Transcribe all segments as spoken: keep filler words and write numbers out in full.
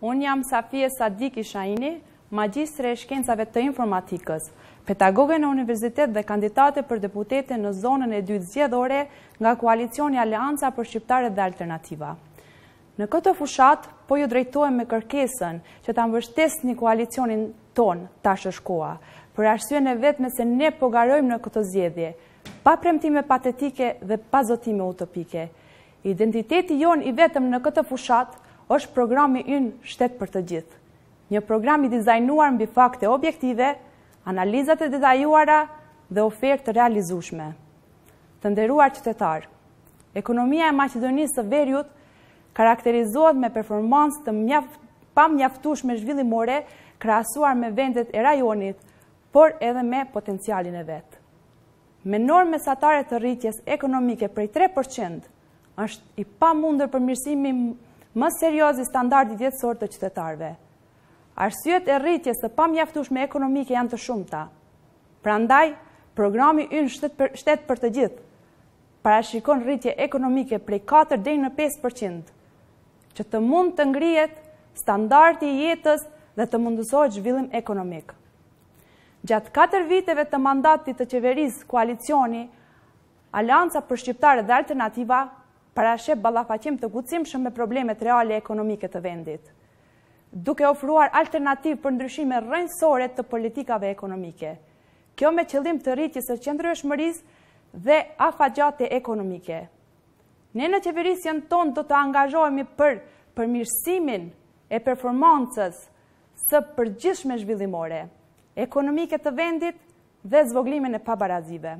Unë jam Safie Sadiki Shaini, magjistre e shkencave të informatikës, pedagoge në universitet dhe kandidate për deputete në zonën e dytë zgjedhore nga koalicioni Aleanca për Shqiptarët dhe Alternativa. Në këtë fushat, po ju drejtohem me kërkesën që ta mbështesni koalicionin ton tash është koha, për arsyeën e vetme se ne po garojmë në këtë zgjedhje, pa premtime patetike dhe pa zotime utopike. Identiteti jon i vetëm në këtë fushat është programi ynë Shtet për të gjithë. Një program i dizajnuar mbi fakte objektive, analizat e detajuara dhe ofertë të realizueshme. Të nderuar qytetar, ekonomia e Maqedonisë së Veriut karakterizohet me performancë të mjaft, pa mjaftueshme zhvillimore krahasuar me vendet e rajonit, por edhe me potencialin e vet. Me normë mesatare të rritjes ekonomike prej tre përqind, është i pamundur përmirësimi më serioz i standardit jetësor të qytetarëve. Arsyet e rritjes së pamjaftueshme ekonomike janë të shumta. Prandaj, programi ynë Shtet për, shtet për të gjithë parashikon rritje ekonomike prej katër deri në pesë përqind, që të mund të ngrihet standardi i jetës dhe të mundësohet zhvillim ekonomik. Gjatë katër viteve të mandatit të qeverisë koalicioni, Aleanca për Shqiptarët dhe Alternativa parashep ballafaqim të guximshëm me problemet reale ekonomike të vendit, duke ofruar alternativë për ndryshime rrënjësore të politikave ekonomike. Kjo me qëllim të rritjes së qëndrueshmërisë dhe afatgjate ekonomike. Ne në qeverisjen tonë do të angazhohemi për përmirësimin e performancës së përgjithshme zhvillimore, ekonomike të vendit dhe zvoglimin e pabarazive.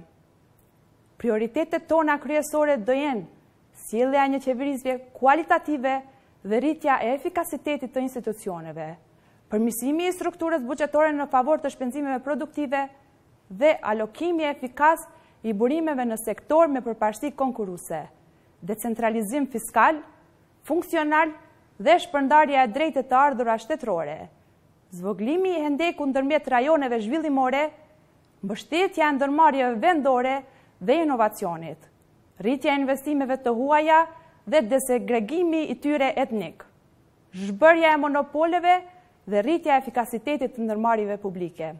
Prioritetet tona kryesore do jenë sjellja e një qeverisje kualitative dhe rritja e efikasitetit të institucioneve, përmirësimi i strukturës buxhetore në favor të shpenzimeve produktive dhe alokimi efikas i burimeve në sektor me përparësi konkurruese, decentralizim fiskal, funksional dhe shpërndarja e drejtë të ardhura shtetërore, zvoglimi i hendeku ndërmjet rajoneve zhvillimore, mbështetja e ndërmarrjeve vendore dhe inovacionit, rritja e investimeve të huaja dhe desegregimi i tyre etnik, zhbërja e monopoleve dhe rritja e efikasitetit të ndërmarrjeve publike.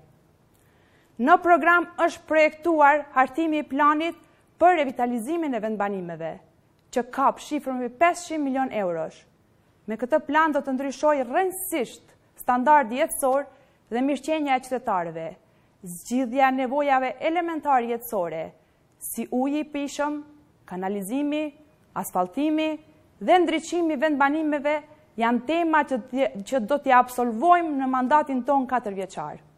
Në program është projektuar hartimi i planit për revitalizimin e vendbanimeve, që kap shifrën mbi pesëqind milion eurosh. Me këtë plan do të ndryshojë rrënjësisht standardi jetësor dhe mirëqenia e qytetarëve, zgjidhja e nevojave elementare jetësore, si uji i pijshëm, kanalizimi, asfaltimi dhe ndriçimi i vendbanimeve janë tema që, që do t'i absolvojmë në mandatin ton katër vjeçar.